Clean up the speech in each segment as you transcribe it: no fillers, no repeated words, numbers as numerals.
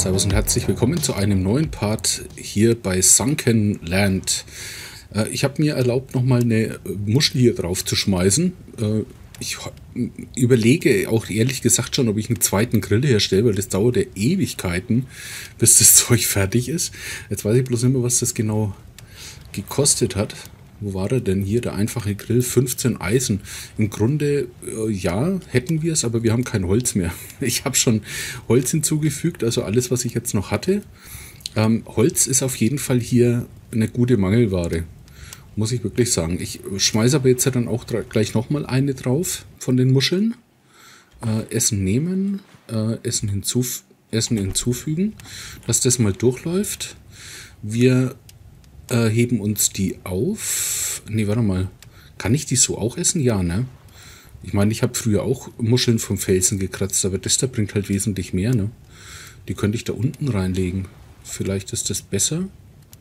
Servus und herzlich willkommen zu einem neuen Part hier bei Sunken Land. Ich habe mir erlaubt, nochmal eine Muschel hier drauf zu schmeißen. Ich überlege auch ehrlich gesagt schon, ob ich einen zweiten Grill herstelle, weil das dauert ja Ewigkeiten, bis das Zeug fertig ist. Jetzt weiß ich bloß nicht mehr, was das genau gekostet hat. Wo war er denn hier? Der einfache Grill, 15 Eisen. Im Grunde, ja, hätten wir es, aber wir haben kein Holz mehr. Ich habe schon Holz hinzugefügt, also alles, was ich jetzt noch hatte. Holz ist auf jeden Fall hier eine gute Mangelware, muss ich wirklich sagen. Ich schmeiße aber jetzt dann auch gleich nochmal eine drauf von den Muscheln. Essen nehmen, Essen hinzufügen, dass das mal durchläuft. Wir heben uns die auf. Ne, warte mal. Kann ich die so auch essen? Ja, ne? Ich meine, ich habe früher auch Muscheln vom Felsen gekratzt, aber das da bringt halt wesentlich mehr, ne? Die könnte ich da unten reinlegen. Vielleicht ist das besser.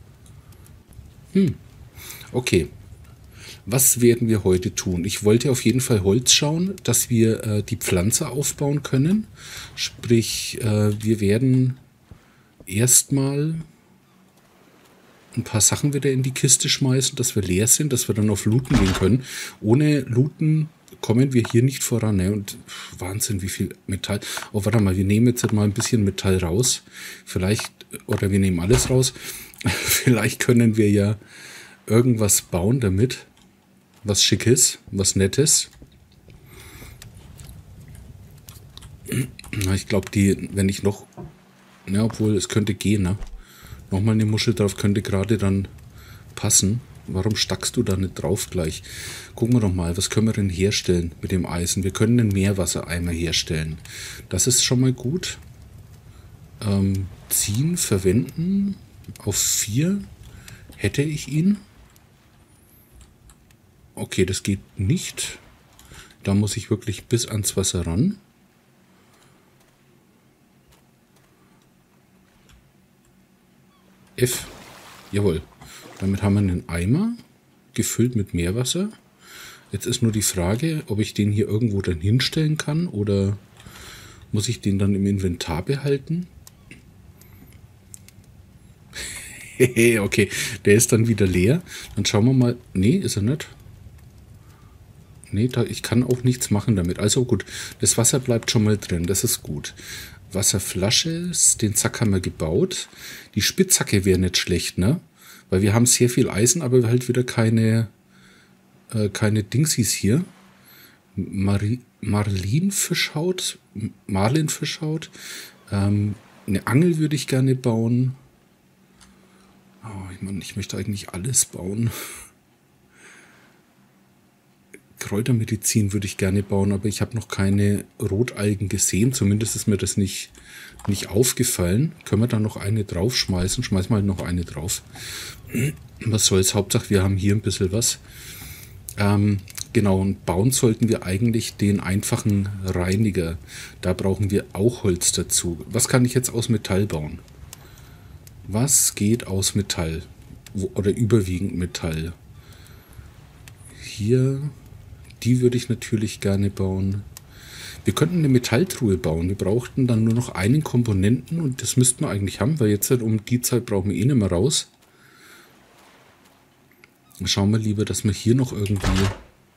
Okay. Was werden wir heute tun? Ich wollte auf jeden Fall Holz schauen, dass wir die Pflanze aufbauen können. Sprich, wir werden erstmal ein paar Sachen wieder in die Kiste schmeißen, dass wir leer sind, dass wir dann auf Looten gehen können. Ohne Looten kommen wir hier nicht voran. Ne? Und Wahnsinn, wie viel Metall. Oh, warte mal, wir nehmen jetzt mal ein bisschen Metall raus. Vielleicht, oder wir nehmen alles raus. Vielleicht können wir ja irgendwas bauen damit. Was Schickes, was Nettes. Ich glaube, wenn ich noch, ja, obwohl es könnte gehen, ne? Nochmal eine Muschel drauf könnte gerade dann passen. Warum stackst du da nicht drauf gleich? Gucken wir doch mal, was können wir denn herstellen mit dem Eisen? Wir können einen Meerwassereimer herstellen. Das ist schon mal gut. Ziehen, verwenden. Auf 4 hätte ich ihn. Okay, das geht nicht. Da muss ich wirklich bis ans Wasser ran. F. Jawohl. Damit haben wir einen Eimer gefüllt mit Meerwasser. Jetzt ist nur die Frage, ob ich den hier irgendwo dann hinstellen kann oder muss ich den dann im Inventar behalten? Okay, der ist dann wieder leer. Dann schauen wir mal. Nee, ist er nicht. Nee, ich kann auch nichts machen damit. Also gut, das Wasser bleibt schon mal drin. Das ist gut. Wasserflasche, den Zack haben wir gebaut. Die Spitzhacke wäre nicht schlecht, ne? Weil wir haben sehr viel Eisen, aber halt wieder keine Dingsies hier. Marlinfischhaut. Eine Angel würde ich gerne bauen. Oh, ich meine, ich möchte eigentlich alles bauen. Kräutermedizin würde ich gerne bauen, aber ich habe noch keine Rotalgen gesehen. Zumindest ist mir das nicht aufgefallen. Können wir da noch eine draufschmeißen? Schmeißen wir halt noch eine drauf. Was soll's? Hauptsache, wir haben hier ein bisschen was. Genau, und bauen sollten wir eigentlich den einfachen Reiniger. Da brauchen wir auch Holz dazu. Was kann ich jetzt aus Metall bauen? Was geht aus Metall? Oder überwiegend Metall? Hier... Die würde ich natürlich gerne bauen. Wir könnten eine Metalltruhe bauen. Wir brauchten dann nur noch einen Komponenten und das müssten wir eigentlich haben, weil jetzt halt um die Zeit brauchen wir eh nicht mehr raus. Schauen wir lieber, dass wir hier noch irgendwie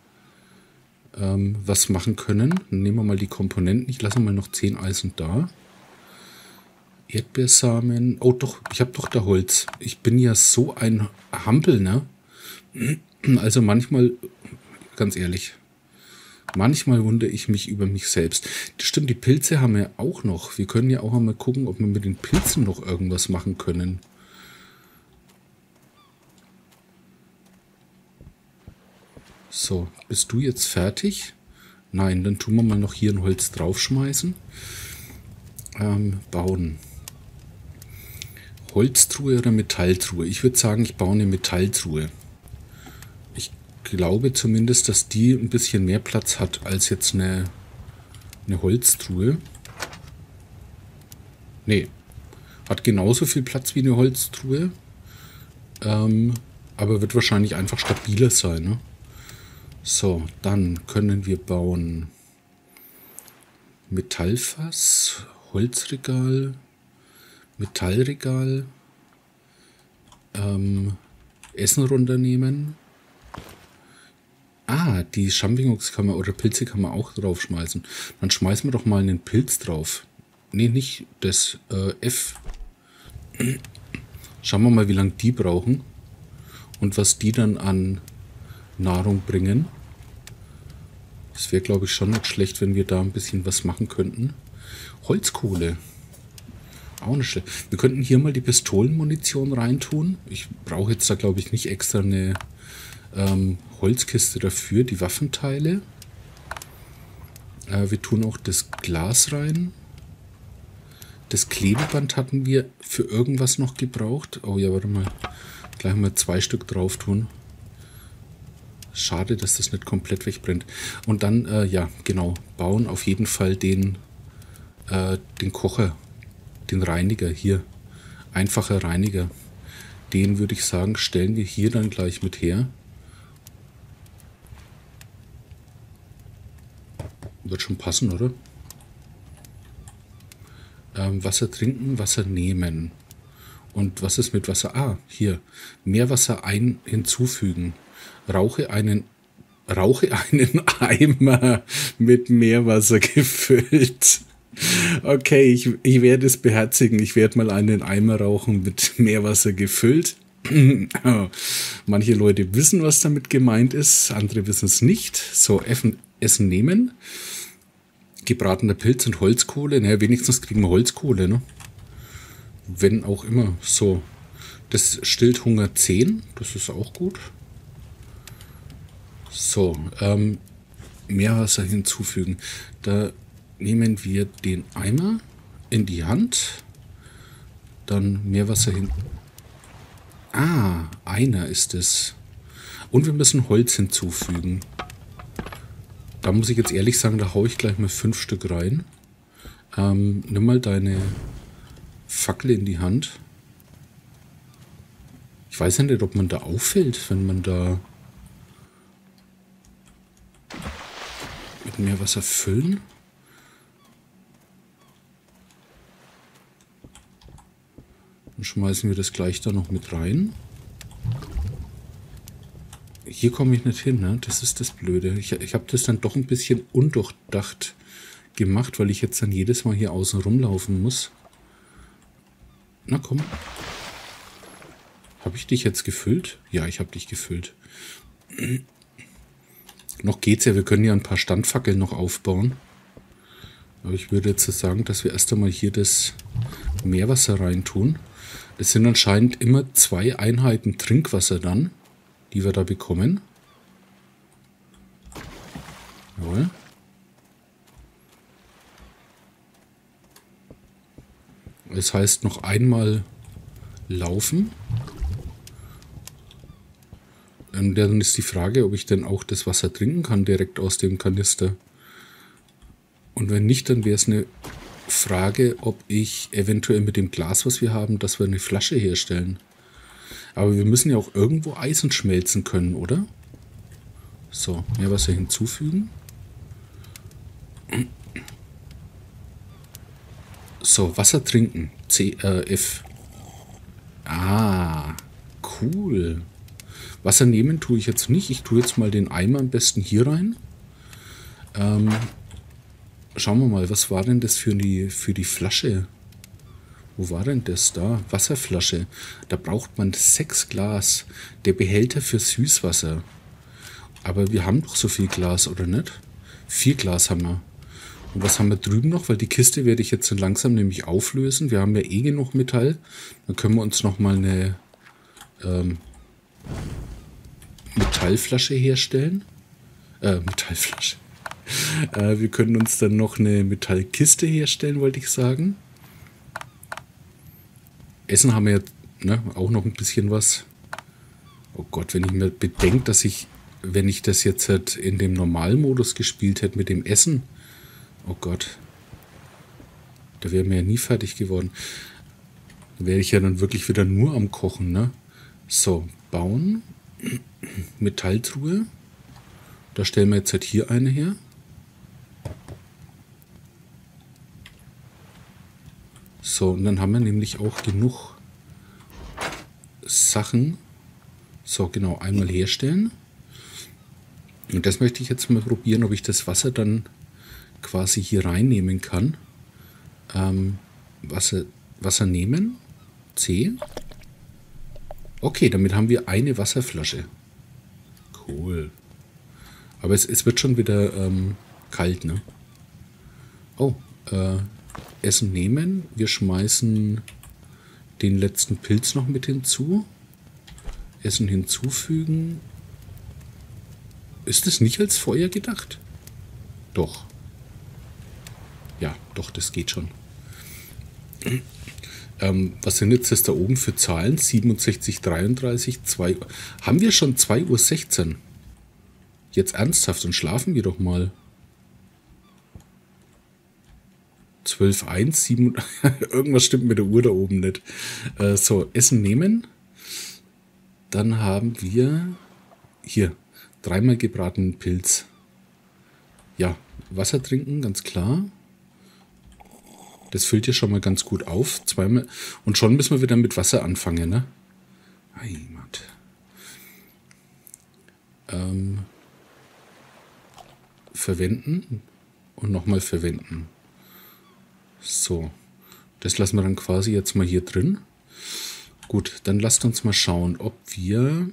was machen können. Dann nehmen wir mal die Komponenten. Ich lasse mal noch 10 Eisen da. Erdbeersamen. Oh doch, ich habe doch da Holz. Ich bin ja so ein Hampel, ne? Also manchmal... Ganz ehrlich. Manchmal wundere ich mich über mich selbst. Das stimmt, die Pilze haben wir auch noch. Wir können ja auch einmal gucken, ob wir mit den Pilzen noch irgendwas machen können. So, bist du jetzt fertig? Nein, dann tun wir mal noch hier ein Holz draufschmeißen. Bauen. Holztruhe oder Metalltruhe? Ich würde sagen, ich baue eine Metalltruhe. Ich glaube zumindest, dass die ein bisschen mehr Platz hat als jetzt eine Holztruhe. Nee, hat genauso viel Platz wie eine Holztruhe, aber wird wahrscheinlich einfach stabiler sein. Ne? So, dann können wir bauen Metallfass, Holzregal, Metallregal. Essen runternehmen. Ah, die Champignons kann man oder Pilze kann man auch draufschmeißen. Dann schmeißen wir doch mal einen Pilz drauf. Nee, nicht das F. Schauen wir mal, wie lange die brauchen. Und was die dann an Nahrung bringen. Es wäre, glaube ich, schon nicht schlecht, wenn wir da ein bisschen was machen könnten. Holzkohle. Auch nicht schlecht. Wir könnten hier mal die Pistolenmunition reintun. Ich brauche jetzt da, glaube ich, nicht extra eine Holzkiste dafür. Die Waffenteile. Wir tun auch das Glas rein. Das Klebeband hatten wir für irgendwas noch gebraucht. Oh ja, warte mal. Gleich mal 2 Stück drauf tun. Schade, dass das nicht komplett wegbrennt. Und dann, ja, genau, bauen auf jeden Fall den Kocher, den Reiniger hier. Einfacher Reiniger. Den würde ich sagen, stellen wir hier dann gleich mit her. Wird schon passen, oder? Wasser trinken, Wasser nehmen. Und was ist mit Wasser? Ah, hier. Meerwasser hinzufügen. Rauche einen Eimer mit Meerwasser gefüllt. Okay, ich werde es beherzigen. Ich werde mal einen Eimer rauchen mit Meerwasser gefüllt. Manche Leute wissen, was damit gemeint ist. Andere wissen es nicht. So, Essen nehmen. Gebratener Pilz und Holzkohle. Naja, wenigstens kriegen wir Holzkohle, ne? Wenn auch immer. So. Das stillt Hunger 10. Das ist auch gut. So. Meerwasser hinzufügen. Da nehmen wir den Eimer in die Hand. Dann Meerwasser hin. Ah, einer ist es. Und wir müssen Holz hinzufügen. Da muss ich jetzt ehrlich sagen, da haue ich gleich mal 5 Stück rein. Nimm mal deine Fackel in die Hand. Ich weiß ja nicht, ob man da auffällt, wenn man da mit Meerwasser füllen. Dann schmeißen wir das gleich da noch mit rein. Hier komme ich nicht hin, ne? Das ist das Blöde. Ich habe das dann doch ein bisschen undurchdacht gemacht, weil ich jetzt dann jedes Mal hier außen rumlaufen muss. Na komm. Habe ich dich jetzt gefüllt? Ja, ich habe dich gefüllt. Noch geht's ja, wir können ja ein paar Standfackeln noch aufbauen. Aber ich würde jetzt sagen, dass wir erst einmal hier das Meerwasser reintun. Es sind anscheinend immer 2 Einheiten Trinkwasser dann, die wir da bekommen. Jawohl. Das heißt noch einmal laufen. Dann ist die Frage, ob ich denn auch das Wasser trinken kann direkt aus dem Kanister. Und wenn nicht, dann wäre es eine Frage, ob ich eventuell mit dem Glas, was wir haben, dass wir eine Flasche herstellen. Aber wir müssen ja auch irgendwo Eisen schmelzen können, oder? So, Meerwasser hinzufügen. So, Wasser trinken. F. Ah, cool. Wasser nehmen tue ich jetzt nicht. Ich tue jetzt mal den Eimer am besten hier rein. Schauen wir mal, was war denn das für die Flasche? Wo war denn das da? Wasserflasche. Da braucht man 6 Glas. Der Behälter für Süßwasser. Aber wir haben doch so viel Glas, oder nicht? 4 Glas haben wir. Und was haben wir drüben noch? Weil die Kiste werde ich jetzt so langsam nämlich auflösen. Wir haben ja eh genug Metall. Dann können wir uns nochmal eine Metallflasche herstellen. Metallflasche. Wir können uns dann noch eine Metallkiste herstellen, wollte ich sagen. Essen haben wir ja, ne, auch noch ein bisschen was. Oh Gott, wenn ich mir bedenke, dass wenn ich das jetzt halt in dem Normalmodus gespielt hätte mit dem Essen, oh Gott, da wären wir ja nie fertig geworden. Da wäre ich ja dann wirklich wieder nur am Kochen, ne? So, bauen. Metalltruhe. Da stellen wir jetzt halt hier eine her. So, und dann haben wir nämlich auch genug Sachen. So, genau, einmal herstellen. Und das möchte ich jetzt mal probieren, ob ich das Wasser dann quasi hier reinnehmen kann. Wasser nehmen. C. Okay, damit haben wir eine Wasserflasche. Cool. Aber es wird schon wieder kalt, ne? Oh, Essen nehmen. Wir schmeißen den letzten Pilz noch mit hinzu. Essen hinzufügen. Ist das nicht als Feuer gedacht? Doch. Ja, doch, das geht schon. Was sind jetzt das da oben für Zahlen? 67, 33, 2. Haben wir schon 2:16 Uhr? Jetzt ernsthaft, und schlafen wir doch mal. 12:01, 7. Irgendwas stimmt mit der Uhr da oben nicht. So, Essen nehmen. Dann haben wir hier 3-mal gebratenen Pilz. Ja, Wasser trinken, ganz klar. Das füllt ja schon mal ganz gut auf. 2-mal. Und schon müssen wir wieder mit Wasser anfangen, ne? Heimat. Verwenden und nochmal verwenden. So. Das lassen wir dann quasi jetzt mal hier drin. Gut, dann lasst uns mal schauen, ob wir...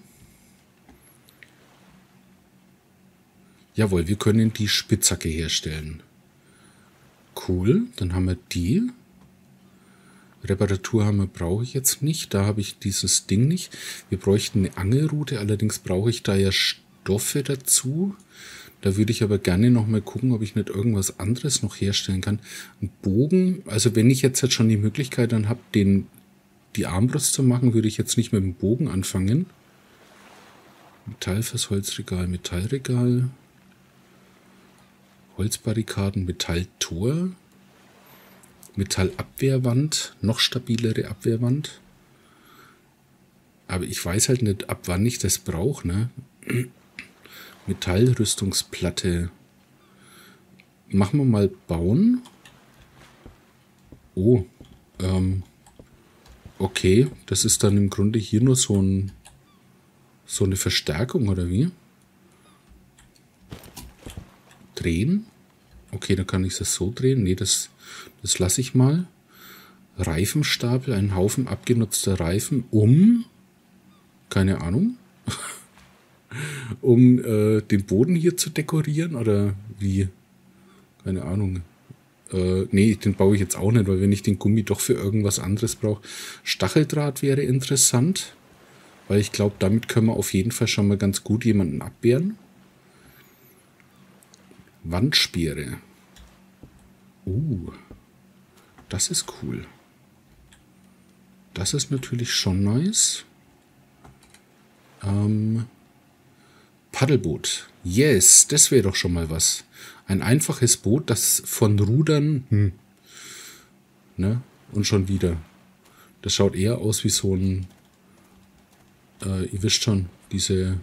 Jawohl, wir können die Spitzhacke herstellen. Cool, dann haben wir die. Reparaturhammer brauche ich jetzt nicht. Da habe ich dieses Ding nicht. Wir bräuchten eine Angelrute, allerdings brauche ich da ja Stoffe dazu. Da würde ich aber gerne noch mal gucken, ob ich nicht irgendwas anderes noch herstellen kann. Ein Bogen, also wenn ich jetzt schon die Möglichkeit dann habe, die Armbrust zu machen, würde ich jetzt nicht mit dem Bogen anfangen. Metall fürs Holzregal, Metallregal. Holzbarrikaden, Metalltor, Metallabwehrwand, noch stabilere Abwehrwand. Aber ich weiß halt nicht, ab wann ich das brauche, ne? Metallrüstungsplatte. Machen wir mal bauen. Oh, okay, das ist dann im Grunde hier nur so eine Verstärkung, oder wie? Drehen. Okay, dann kann ich das so drehen. Nee, das lasse ich mal. Reifenstapel, ein Haufen abgenutzter Reifen, keine Ahnung, um den Boden hier zu dekorieren oder wie? Keine Ahnung. Nee, den baue ich jetzt auch nicht, weil wenn ich den Gummi doch für irgendwas anderes brauche. Stacheldraht wäre interessant, weil ich glaube, damit können wir auf jeden Fall schon mal ganz gut jemanden abwehren. Wandspeere. Das ist cool. Das ist natürlich schon nice. Paddelboot. Yes, das wäre doch schon mal was. Ein einfaches Boot, das von Rudern... Ne? Und schon wieder. Das schaut eher aus wie so ein... ihr wisst schon, diese...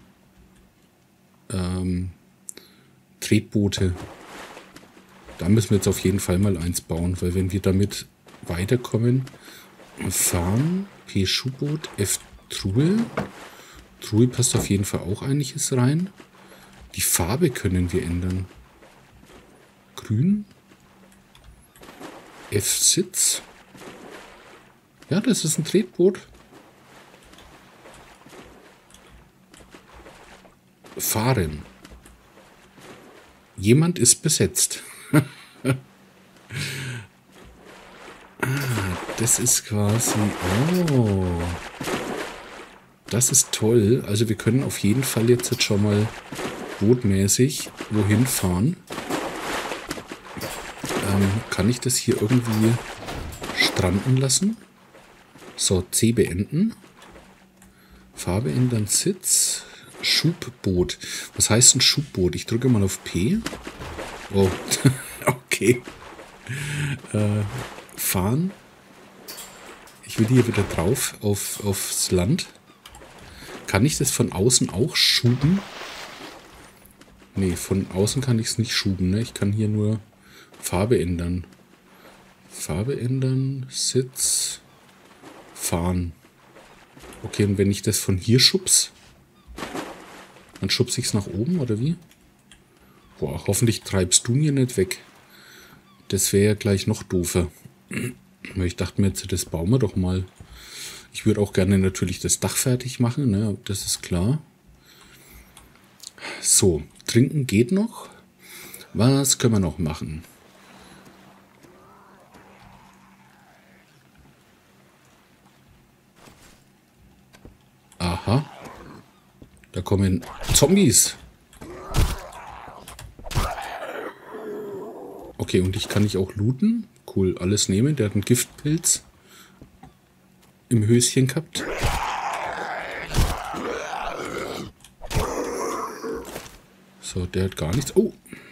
Tretboote. Da müssen wir jetzt auf jeden Fall mal eins bauen, weil wenn wir damit weiterkommen, fahren, P Schuhboot, F Truhe. Truhe passt auf jeden Fall auch einiges rein. Die Farbe können wir ändern. Grün. F Sitz. Ja, das ist ein Tretboot. Fahren. Jemand ist besetzt. Das ist quasi... Oh. Das ist toll. Also wir können auf jeden Fall jetzt schon mal bootmäßig wohin fahren. Kann ich das hier irgendwie stranden lassen? So, C beenden. Farbe ändern, Sitz. Schubboot. Was heißt ein Schubboot? Ich drücke mal auf P. Oh, okay. Fahren. Ich will hier wieder drauf aufs Land. Kann ich das von außen auch schuben? Nee, von außen kann ich es nicht schuben. Ne? Ich kann hier nur Farbe ändern. Farbe ändern, Sitz, fahren. Okay, und wenn ich das von hier schubs, dann schubse ich es nach oben, oder wie? Boah, hoffentlich treibst du mir nicht weg. Das wäre ja gleich noch doofer. Ich dachte mir jetzt, das bauen wir doch mal. Ich würde auch gerne natürlich das Dach fertig machen, ne? Das ist klar. So, trinken geht noch. Was können wir noch machen? Aha. Da kommen Zombies. Okay, und ich kann nicht auch looten. Cool, alles nehmen. Der hat einen Giftpilz im Höschen gehabt. So, der hat gar nichts. Oh!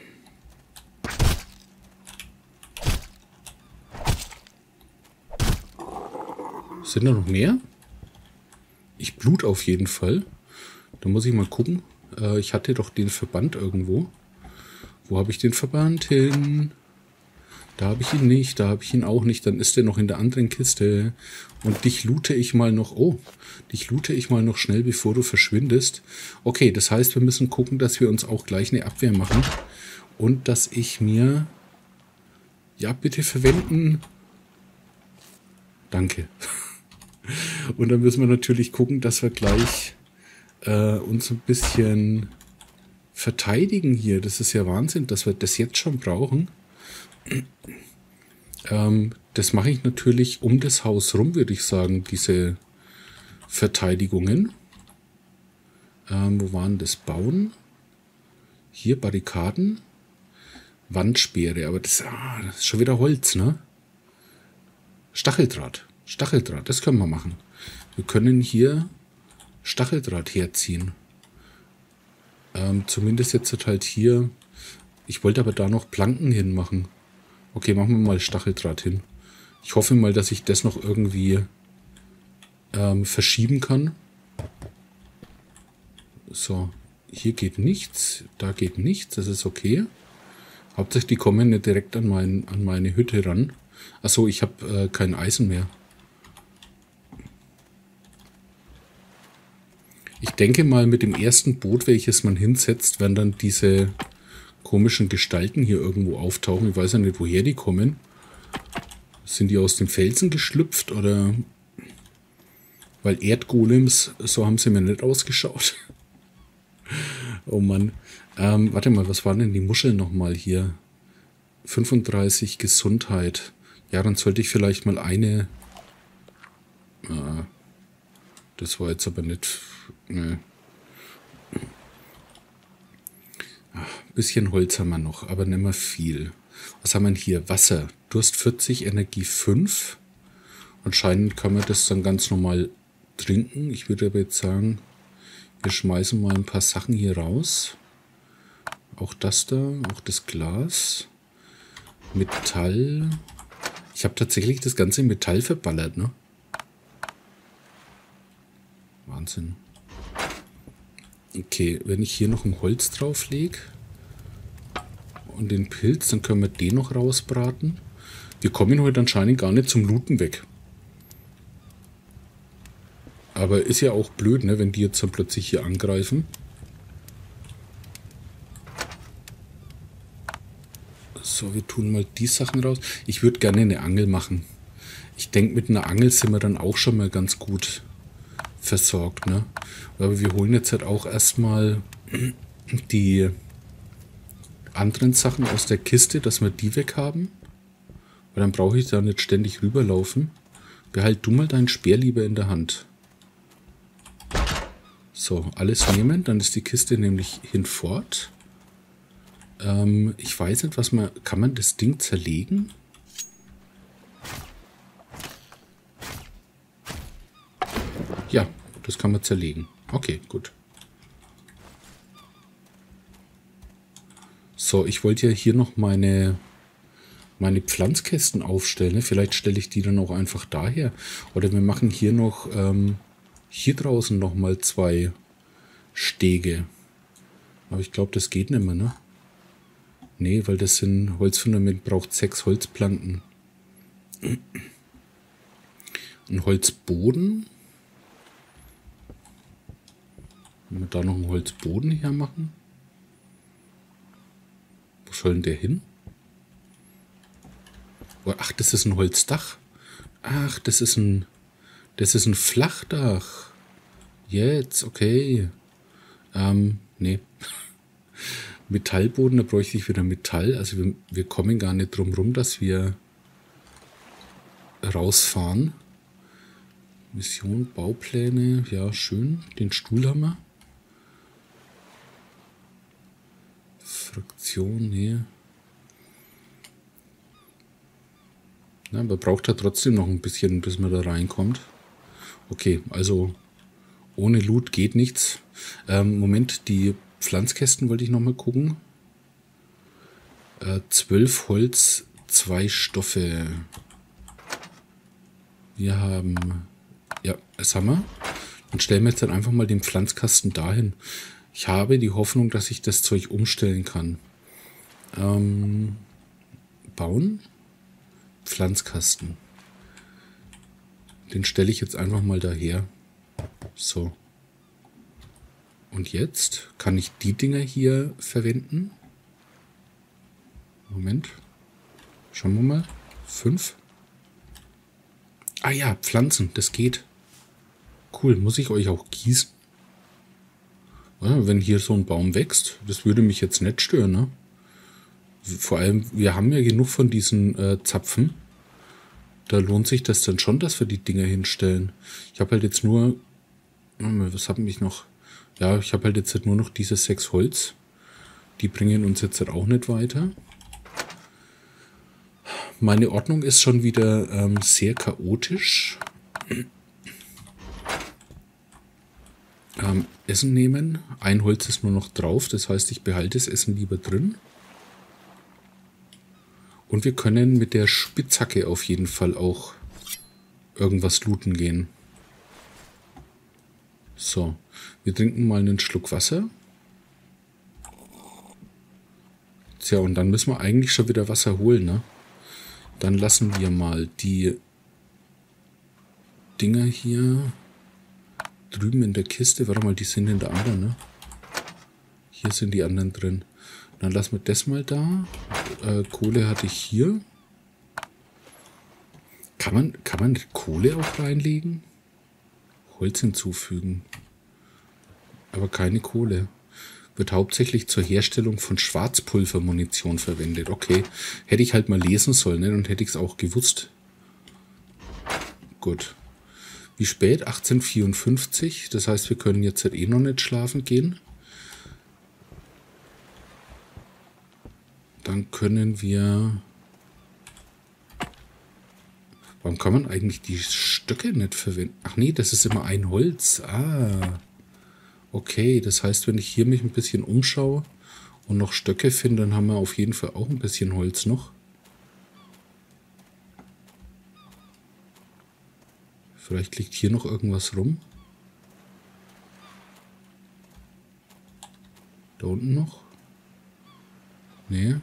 Sind da noch mehr? Ich blut auf jeden Fall. Da muss ich mal gucken. Ich hatte doch den Verband irgendwo. Wo habe ich den Verband hin? Da habe ich ihn nicht, da habe ich ihn auch nicht. Dann ist er noch in der anderen Kiste. Und dich loote ich mal noch. Oh, dich loote ich mal noch schnell, bevor du verschwindest. Okay, das heißt, wir müssen gucken, dass wir uns auch gleich eine Abwehr machen. Und dass ich mir... Ja, bitte verwenden. Danke. Und dann müssen wir natürlich gucken, dass wir gleich uns ein bisschen verteidigen hier. Das ist ja Wahnsinn, dass wir das jetzt schon brauchen. Das mache ich natürlich um das Haus rum, würde ich sagen, diese Verteidigungen. Wo waren das? Bauen. Hier Barrikaden. Wandsperre, aber das ist schon wieder Holz, ne? Stacheldraht. Stacheldraht, das können wir machen. Wir können hier Stacheldraht herziehen. Zumindest jetzt halt hier. Ich wollte aber da noch Planken hinmachen. Okay, machen wir mal Stacheldraht hin. Ich hoffe mal, dass ich das noch irgendwie verschieben kann. So, hier geht nichts. Da geht nichts, das ist okay. Hauptsächlich die kommen nicht direkt an meine Hütte ran. Achso, ich habe kein Eisen mehr. Ich denke mal, mit dem ersten Boot, welches man hinsetzt, werden dann diese komischen Gestalten hier irgendwo auftauchen. Ich weiß ja nicht, woher die kommen. Sind die aus dem Felsen geschlüpft oder... Weil Erdgolems, so haben sie mir nicht ausgeschaut. Oh Mann. Warte mal, was waren denn die Muscheln nochmal hier? 35 Gesundheit. Ja, dann sollte ich vielleicht mal eine... das war jetzt aber nicht... Ne. Ein bisschen Holz haben wir noch, aber nicht mehr viel. Was haben wir hier? Wasser. Durst 40, Energie 5. Anscheinend kann man das dann ganz normal trinken. Ich würde aber jetzt sagen, wir schmeißen mal ein paar Sachen hier raus. Auch das da, auch das Glas. Metall. Ich habe tatsächlich das ganze Metall verballert, ne? Wahnsinn. Okay, wenn ich hier noch ein Holz drauf lege und den Pilz, dann können wir den noch rausbraten. Wir kommen heute anscheinend gar nicht zum Looten weg. Aber ist ja auch blöd, ne, wenn die jetzt dann plötzlich hier angreifen. So, wir tun mal die Sachen raus. Ich würde gerne eine Angel machen. Ich denke, mit einer Angel sind wir dann auch schon mal ganz gut versorgt, ne? Aber wir holen jetzt halt auch erstmal die anderen Sachen aus der Kiste, dass wir die weg haben. Weil dann brauche ich da nicht ständig rüberlaufen. Behalt du mal deinen Speer lieber in der Hand. So, alles nehmen, dann ist die Kiste nämlich hinfort. Ich weiß nicht, was man... Kann man das Ding zerlegen? Ja, das kann man zerlegen. Okay, gut. So, ich wollte ja hier noch meine Pflanzkästen aufstellen. Ne? Vielleicht stelle ich die dann auch einfach daher. Oder wir machen hier noch hier draußen noch mal 2 Stege. Aber ich glaube, das geht nicht mehr, ne? Nee, weil das sind Holzfundament, braucht 6 Holzplanken. Ein Holzboden. Wenn wir da noch einen Holzboden hermachen. Wo soll denn der hin? Ach, das ist ein Holzdach. Ach, das ist ein Flachdach. Jetzt, okay. Nee. Metallboden, da bräuchte ich wieder Metall. Also wir kommen gar nicht drum rum, dass wir rausfahren. Mission, Baupläne, ja schön. Den Stuhl haben wir. Fraktion, nee. Ja, man braucht da trotzdem noch ein bisschen, bis man da reinkommt. Okay, also ohne Loot geht nichts. Moment, die Pflanzkästen wollte ich noch mal gucken. 12 Holz, 2 Stoffe. Wir haben... Ja, das haben wir. Dann stellen wir jetzt dann einfach mal den Pflanzkasten dahin. Ich habe die Hoffnung, dass ich das Zeug umstellen kann. Bauen. Pflanzkasten. Den stelle ich jetzt einfach mal daher. So. Und jetzt kann ich die Dinger hier verwenden. Moment. Schauen wir mal. 5. Ah ja, Pflanzen, das geht. Cool, muss ich euch auch gießen? Ja, wenn hier so ein Baum wächst, das würde mich jetzt nicht stören, ne? Vor allem, wir haben ja genug von diesen Zapfen. Da lohnt sich das dann schon, dass wir die Dinger hinstellen. Ich habe halt jetzt nur... Was haben mich noch? Ja, ich habe halt jetzt halt nur noch diese 6 Holz. Die bringen uns jetzt halt auch nicht weiter. Meine Ordnung ist schon wieder sehr chaotisch. Essen nehmen. Ein Holz ist nur noch drauf, das heißt, ich behalte das Essen lieber drin. Und wir können mit der Spitzhacke auf jeden Fall auch irgendwas looten gehen. So, wir trinken mal einen Schluck Wasser. Tja, und dann müssen wir eigentlich schon wieder Wasser holen, ne? Dann lassen wir mal die Dinger hier drüben in der Kiste. Warte mal, die sind in der anderen, ne? Hier sind die anderen drin. Dann lassen wir das mal da. Kohle hatte ich hier. Kann man Kohle auch reinlegen? Holz hinzufügen. Aber keine Kohle. Wird hauptsächlich zur Herstellung von Schwarzpulvermunition verwendet. Okay, hätte ich halt mal lesen sollen, ne? Dann hätte ich es auch gewusst. Gut. Wie spät? 18:54. Das heißt, wir können jetzt halt eh noch nicht schlafen gehen. Dann können wir... Warum kann man eigentlich die Stöcke nicht verwenden? Ach nee, das ist immer ein Holz. Ah, okay. Das heißt, wenn ich hier mich ein bisschen umschaue und noch Stöcke finde, dann haben wir auf jeden Fall auch ein bisschen Holz noch. Vielleicht liegt hier noch irgendwas rum. Da unten noch? Nee.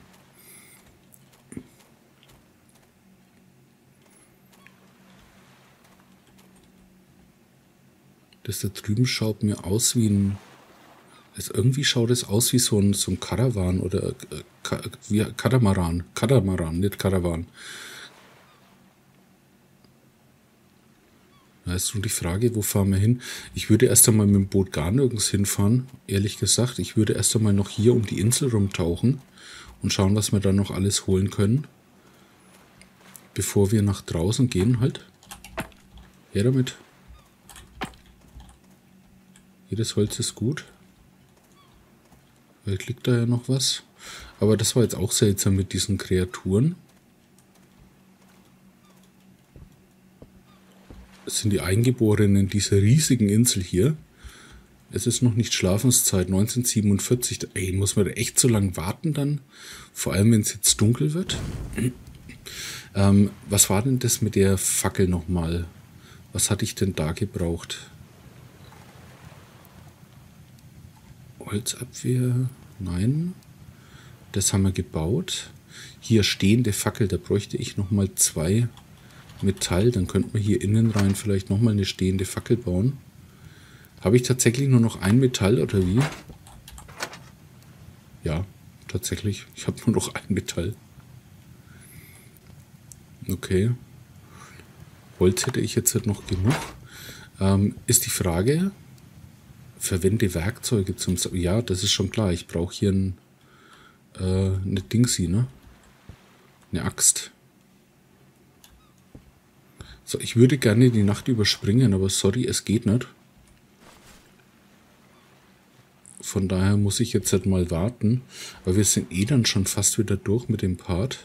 Das da drüben schaut mir aus wie ein... irgendwie schaut es aus wie so ein Karawan oder wie Katamaran. Katamaran, nicht Karawan. Da ist nun die Frage, wo fahren wir hin? Ich würde erst einmal mit dem Boot gar nirgends hinfahren, ehrlich gesagt. Ich würde erst einmal noch hier um die Insel rumtauchen und schauen, was wir da noch alles holen können. Bevor wir nach draußen gehen, halt. Her damit. Jedes Holz ist gut. Vielleicht liegt da ja noch was. Aber das war jetzt auch seltsam mit diesen Kreaturen. Das sind die Eingeborenen dieser riesigen Insel hier. Es ist noch nicht Schlafenszeit, 1947. Ey, muss man da echt so lange warten dann? Vor allem, wenn es jetzt dunkel wird. Was war denn das mit der Fackel nochmal? Was hatte ich denn da gebraucht? Holzabwehr? Nein. Das haben wir gebaut. Hier stehende Fackel, da bräuchte ich nochmal 2 Metall. Dann könnten wir hier innen rein vielleicht nochmal eine stehende Fackel bauen. Habe ich tatsächlich nur noch ein Metall oder wie? Ja, tatsächlich. Ich habe nur noch ein Metall. Okay. Holz hätte ich jetzt noch genug. Ist die Frage, verwende Werkzeuge zum... Ja, das ist schon klar. Ich brauche hier eine Dingsi, ne? Eine Axt. So, ich würde gerne die Nacht überspringen, aber sorry, es geht nicht. Von daher muss ich jetzt halt mal warten. Aber wir sind eh dann schon fast wieder durch mit dem Part.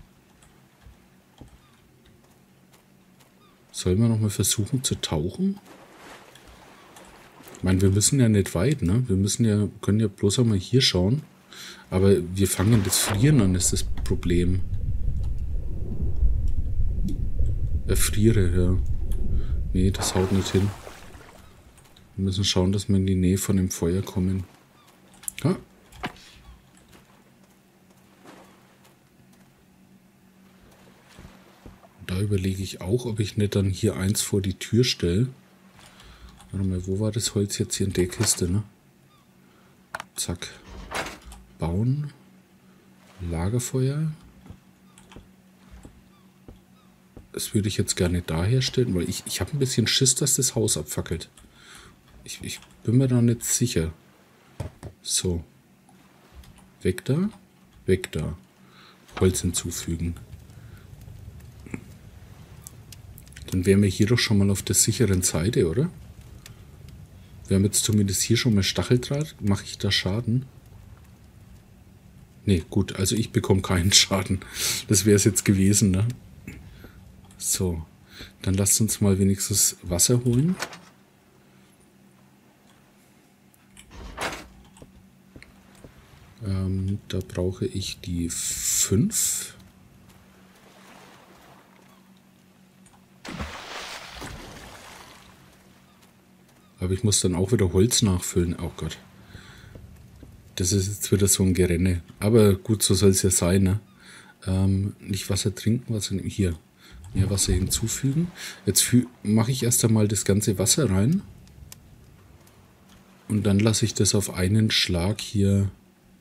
Sollen wir nochmal versuchen zu tauchen? Ich meine, wir müssen ja nicht weit, ne? Wir müssen ja, können ja bloß einmal hier schauen. Aber wir fangen das Frieren an, ist das Problem. Erfriere, ja. Nee, das haut nicht hin. Wir müssen schauen, dass wir in die Nähe von dem Feuer kommen. Ha. Da überlege ich auch, ob ich nicht dann hier eins vor die Tür stelle. Warte mal, wo war das Holz jetzt hier in der Kiste, ne? Zack. Bauen. Lagerfeuer. Das würde ich jetzt gerne da herstellen, weil ich habe ein bisschen Schiss, dass das Haus abfackelt. Ich bin mir da nicht sicher. So. Weg da. Weg da. Holz hinzufügen. Dann wären wir hier doch schon mal auf der sicheren Seite, oder? Wir haben jetzt zumindest hier schon mal Stacheldraht. Mache ich da Schaden? Ne, gut, also ich bekomme keinen Schaden. Das wäre es jetzt gewesen, ne? So, dann lasst uns mal wenigstens Wasser holen. Da brauche ich die 5. Aber ich muss dann auch wieder Holz nachfüllen. Oh Gott. Das ist jetzt wieder so ein Gerenne. Aber gut, so soll es ja sein, ne? Nicht Wasser trinken, Wasser nehmen. Hier. Mehr Wasser hinzufügen. Jetzt mache ich erst einmal das ganze Wasser rein. Und dann lasse ich das auf einen Schlag hier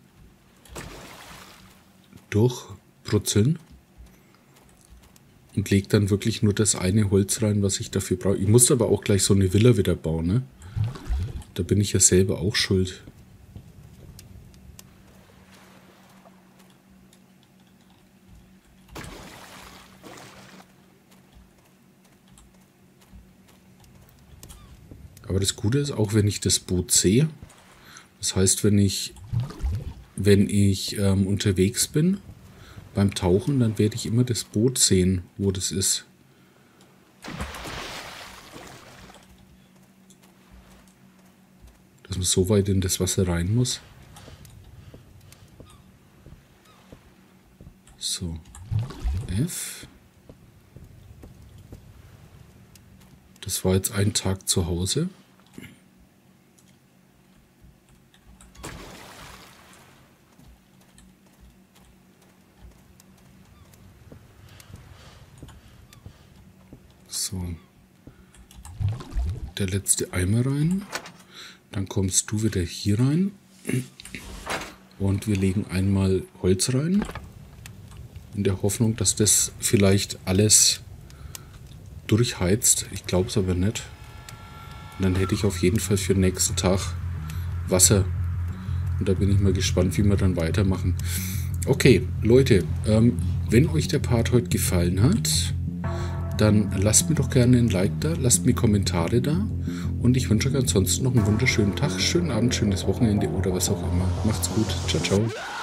durchbrutzeln. Und lege dann wirklich nur das eine Holz rein, was ich dafür brauche. Ich muss aber auch gleich so eine Villa wieder bauen, ne? Da bin ich ja selber auch schuld. Aber das Gute ist, auch wenn ich das Boot sehe, das heißt, wenn ich unterwegs bin beim Tauchen, dann werde ich immer das Boot sehen, wo das ist. Dass man so weit in das Wasser rein muss. So. F. Das war jetzt ein Tag zu Hause. So. Der letzte Eimer rein. Dann kommst du wieder hier rein. Und wir legen einmal Holz rein. In der Hoffnung, dass das vielleicht alles durchheizt. Ich glaube es aber nicht. Und dann hätte ich auf jeden Fall für den nächsten Tag Wasser. Und da bin ich mal gespannt, wie wir dann weitermachen. Okay, Leute, wenn euch der Part heute gefallen hat, dann lasst mir doch gerne ein Like da, lasst mir Kommentare da. Und ich wünsche euch ansonsten noch einen wunderschönen Tag, schönen Abend, schönes Wochenende oder was auch immer. Macht's gut. Ciao, ciao.